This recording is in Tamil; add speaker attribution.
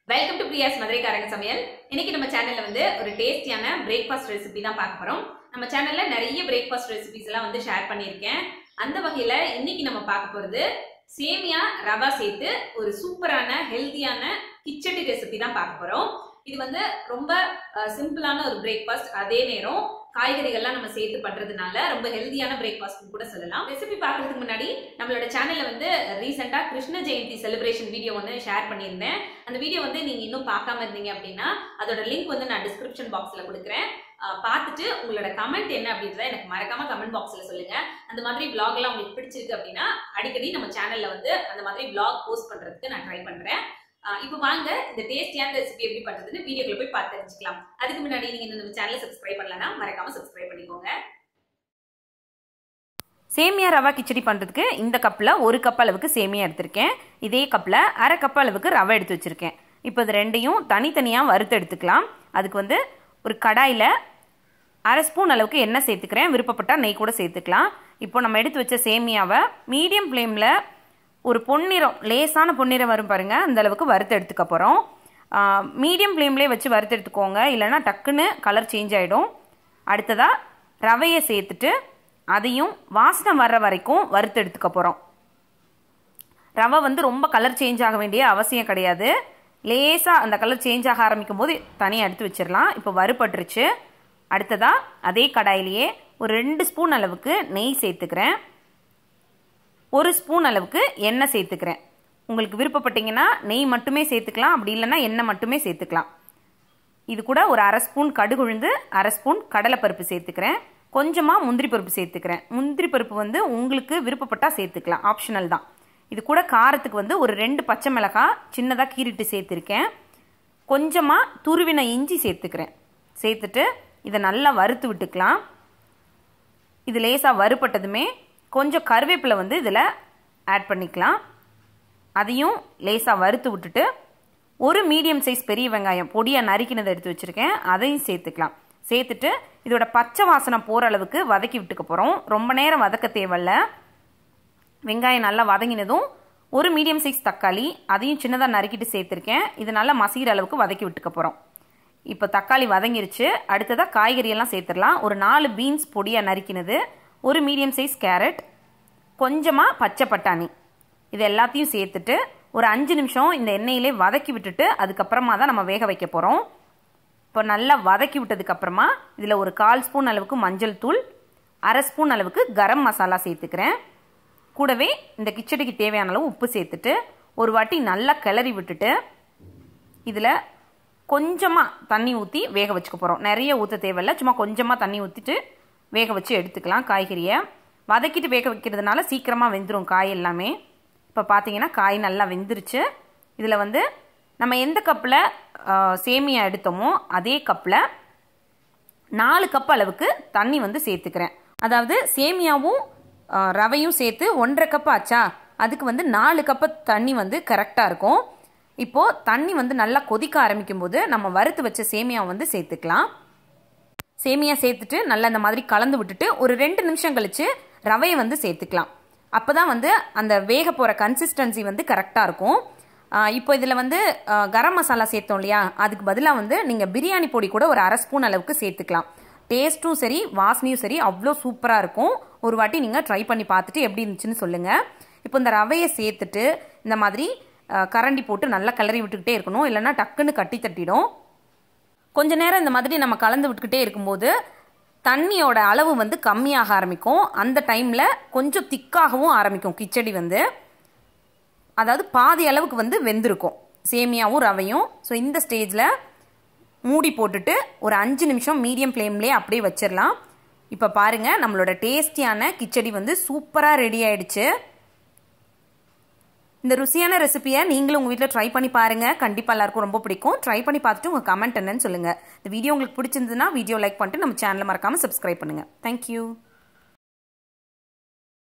Speaker 1: வெல்கம் டு பிரியாஸ் மதுரைக்காரங்க சமையல். இன்னைக்கு நம்ம சேனல்ல வந்து ஒரு டேஸ்டியான பிரேக்ஃபாஸ்ட் ரெசிபி தான் பார்க்க போறோம். நம்ம சேனல்ல நிறைய பிரேக்ஃபாஸ்ட் ரெசிபிஸ் எல்லாம் வந்து ஷேர் பண்ணியிருக்கேன். அந்த வகையில இன்னைக்கு நம்ம பார்க்க போறது சேமியா ரவா சேர்த்து ஒரு சூப்பரான ஹெல்தியான கிச்சடி ரெசிபி தான் பார்க்க போறோம். இது வந்து ரொம்ப சிம்பிளான ஒரு பிரேக்ஃபாஸ்ட், அதே நேரம் காய்கறிகள்லாம் நம்ம சேர்த்து பண்றதுனால ரொம்ப ஹெல்தியான பிரேக்ஃபாஸ்ட் கூட சொல்லலாம். ரெசிபி பார்க்கறதுக்கு முன்னாடி நம்மளோட சேனல்ல வந்து ரீசெண்டா கிருஷ்ண ஜெயந்தி செலிப்ரேஷன் வீடியோ ஒன்று ஷேர் பண்ணியிருந்தேன். அந்த வீடியோ வந்து நீங்க இன்னும் பார்க்காம இருந்தீங்க அப்படின்னா அதோட லிங்க் வந்து நான் டிஸ்கிரிப்ஷன் பாக்ஸ்ல கொடுக்குறேன். பார்த்துட்டு உங்களோட கமெண்ட் என்ன அப்படின்றத எனக்கு மறக்காம கமெண்ட் பாக்ஸ்ல சொல்லுங்க. அந்த மாதிரி vlog எல்லாம் உங்களுக்கு பிடிச்சிருக்கு அப்படின்னா அடிக்கடி நம்ம சேனல்ல வந்து அந்த மாதிரி vlog போஸ்ட் பண்றதுக்கு நான் ட்ரை பண்றேன். இப்போ வாங்க இந்த டேஸ்டியான ரெசிபி எப்படி பண்றதுன்னு வீடியோக்குள்ள போய் பார்த்து தெரிஞ்சுக்கலாம். அதுக்கு முன்னாடி நீங்க நம்ம சேனலை சப்ஸ்கிரைப் பண்ணலன்னா மறக்காம சப்ஸ்கிரைப் பண்ணிக்கோங்க.
Speaker 2: சேமியா ரவா கிச்சடி பண்ணுறதுக்கு இந்த கப்பில் 1 கப் அளவுக்கு சேமியா எடுத்திருக்கேன். இதே கப்பில் 1/2 கப் அளவுக்கு ரவை எடுத்து வச்சுருக்கேன். இப்போ இது ரெண்டையும் தனித்தனியாக வறுத்து எடுத்துக்கலாம். அதுக்கு வந்து ஒரு கடாயில் 1/2 ஸ்பூன் அளவுக்கு எண்ணெய் சேர்த்துக்கிறேன். விருப்பப்பட்டால் நெய் கூட சேர்த்துக்கலாம். இப்போ நம்ம எடுத்து வச்ச சேமியாவை மீடியம் ஃப்ளேமில் ஒரு பொன்னிறம், லேசான பொன்னிறம் வரும் பாருங்கள், அந்த அளவுக்கு வறுத்து எடுத்துக்க போகிறோம். மீடியம் ஃப்ளேம்லேயே வச்சு வறுத்து எடுத்துக்கோங்க, இல்லைனா டக்குன்னு கலர் சேஞ்ச் ஆகிடும். அடுத்ததாக ரவையை சேர்த்துட்டு அதையும் வாசனை வர்ற வரைக்கும் வறுத்து எடுத்துக்க போகிறோம். ரவை வந்து ரொம்ப கலர் சேஞ்ச் ஆக வேண்டிய அவசியம் கிடையாது. லேசாக அந்த கலர் சேஞ்ச் ஆக ஆரம்பிக்கும் போது தனியாக எடுத்து வச்சிடலாம். இப்போ வறுபட்டுருச்சு. அடுத்ததாக அதே கடாயிலேயே ஒரு 2 ஸ்பூன் அளவுக்கு நெய் சேர்த்துக்கிறேன். 1 ஸ்பூன் அளவுக்கு எண்ணெய் சேர்த்துக்கிறேன். உங்களுக்கு விருப்பப்பட்டீங்கன்னா நெய் மட்டுமே சேர்த்துக்கலாம், அப்படி இல்லைன்னா எண்ணெய் மட்டுமே சேர்த்துக்கலாம். இது கூட ஒரு 1/2 ஸ்பூன் கடுகு உளுந்து, 1/2 ஸ்பூன் கடலைப்பருப்பு சேர்த்துக்கிறேன். கொஞ்சமாக முந்திரி பருப்பு சேர்த்துக்கிறேன். முந்திரி பருப்பு வந்து உங்களுக்கு விருப்பப்பட்டால் சேர்த்துக்கலாம், ஆப்ஷனல் தான். இது கூட காரத்துக்கு வந்து ஒரு 2 பச்சை மிளகாய் சின்னதாக கீறிட்டு சேர்த்துருக்கேன். கொஞ்சமாக துருவின இஞ்சி சேர்த்துக்கிறேன். சேர்த்துட்டு இதை நல்லா வறுத்து விட்டுக்கலாம். இது லேசாக வறுபட்டதுமே கொஞ்சம் கருவேப்பிலை வந்து இதில் ஆட் பண்ணிக்கலாம். அதையும் லேசாக வறுத்து விட்டுட்டு ஒரு மீடியம் சைஸ் பெரிய வெங்காயம் பொடியாக நறுக்கினதை எடுத்து வச்சுருக்கேன், அதையும் சேர்த்துக்கலாம். சேர்த்துட்டு இதோட பச்சை வாசனை போகிற அளவுக்கு வதக்கி விட்டுக்க போகிறோம். ரொம்ப நேரம் வதக்க தேவையில்ல. வெங்காயம் நல்லா வதங்கினதும் ஒரு மீடியம் சைஸ் தக்காளி, அதையும் சின்னதாக நறுக்கிட்டு சேர்த்துருக்கேன். இது நல்லா மசிகிற அளவுக்கு வதக்கி விட்டுக்க போகிறோம். இப்போ தக்காளி வதங்கிருச்சு. அடுத்ததாக காய்கறியெல்லாம் சேர்த்துடலாம். ஒரு 4 பீன்ஸ் பொடியாக நறுக்கினது, ஒரு மீடியம் சைஸ் கேரட், கொஞ்சமாக பச்சை பட்டாணி, இது எல்லாத்தையும் சேர்த்துட்டு ஒரு 5 நிமிஷம் இந்த எண்ணெயிலே வதக்கி விட்டுட்டு அதுக்கப்புறமா தான் நம்ம வேக வைக்க போகிறோம். இப்போ நல்லா வதக்கி விட்டதுக்கப்புறமா இதில் ஒரு 1/4 ஸ்பூன் அளவுக்கு மஞ்சள் தூள், 1/2 ஸ்பூன் அளவுக்கு கரம் மசாலா சேர்த்துக்கிறேன். கூடவே இந்த கிச்சடிக்கு தேவையான அளவு உப்பு சேர்த்துட்டு ஒரு வாட்டி நல்லா கிளறி விட்டுட்டு இதில் கொஞ்சமாக தண்ணி ஊற்றி வேக வச்சுக்க போகிறோம். நிறைய ஊற்ற தேவையில்லை, சும்மா கொஞ்சமாக தண்ணி ஊற்றிட்டு வேக வச்சு எடுத்துக்கலாம். காய்கறியை வதக்கிட்டு வேக வைக்கிறதுனால சீக்கிரமாக வெந்துடும் காய் எல்லாமே. இப்போ பார்த்தீங்கன்னா காய் நல்லா வெந்துருச்சு. இதில் வந்து நம்ம எந்த கப்பில் சேமியா எடுத்தோமோ அதே கப்பில் 4 கப் அளவுக்கு தண்ணி வந்து சேர்த்துக்கிறேன். அதாவது சேமியாவும் ரவையும் சேர்த்து 1/2 கப் ஆச்சா, அதுக்கு வந்து 4 கப்பு தண்ணி வந்து கரெக்டாக இருக்கும். இப்போது தண்ணி வந்து நல்லா கொதிக்க ஆரம்பிக்கும் போது நம்ம வறுத்து வச்ச சேமியாவை வந்து சேர்த்துக்கலாம். சேமியா சேர்த்துட்டு நல்லா இந்த மாதிரி கலந்து விட்டுட்டு ஒரு 2 நிமிஷம் கழித்து ரவையை வந்து சேர்த்துக்கலாம். அப்போ தான் வந்து அந்த வேக போகிற கன்சிஸ்டன்சி வந்து கரெக்டாக இருக்கும். இப்போ இதில் வந்து கரம் மசாலா சேர்த்தோம் இல்லையா, அதுக்கு பதிலாக வந்து நீங்கள் பிரியாணி பொடி கூட ஒரு 1/2 ஸ்பூன் அளவுக்கு சேர்த்துக்கலாம். டேஸ்ட்டும் சரி வாசனையும் சரி அவ்வளோ சூப்பராக இருக்கும். ஒரு வாட்டி நீங்கள் ட்ரை பண்ணி பார்த்துட்டு எப்படி இருந்துச்சுன்னு சொல்லுங்கள். இப்போ இந்த ரவையை சேர்த்துட்டு இந்த மாதிரி கரண்டி போட்டு நல்லா கிளறி விட்டுக்கிட்டே இருக்கணும், இல்லைன்னா டக்குன்னு கட்டி தட்டிடும். கொஞ்ச நேரம் இந்த மாதிரி நம்ம கலந்து விட்டுக்கிட்டே இருக்கும்போது தண்ணியோட அளவு வந்து கம்மியாக ஆரம்பிக்கும். அந்த டைமில் கொஞ்சம் திக்காகவும் ஆரம்பிக்கும் கிச்சடி வந்து. அதாவது பாதி அளவுக்கு வந்து வெந்திருக்கும் சேமியாவும் ரவையும். ஸோ இந்த ஸ்டேஜில் மூடி போட்டுட்டு ஒரு 5 நிமிஷம் மீடியம் ஃப்ளேம்லேயே அப்படியே வச்சிடலாம். இப்போ பாருங்கள், நம்மளோட டேஸ்டியான கிச்சடி வந்து சூப்பராக ரெடி ஆயிடுச்சு. இந்த ருசியான ரெசிபியை நீங்களும் உங்கள் வீட்டில் ட்ரை பண்ணி பாருங்கள். கண்டிப்பாக எல்லாருக்கும் ரொம்ப பிடிக்கும். ட்ரை பண்ணி பார்த்துட்டு உங்கள் கமெண்ட் என்னன்னு சொல்லுங்கள். இந்த வீடியோ உங்களுக்கு பிடிச்சிருந்ததுன்னா வீடியோ லைக் பண்ணிட்டு நம்ம சேனலை மறக்காமல் சப்ஸ்கிரைப் பண்ணுங்கள். தேங்க்யூ.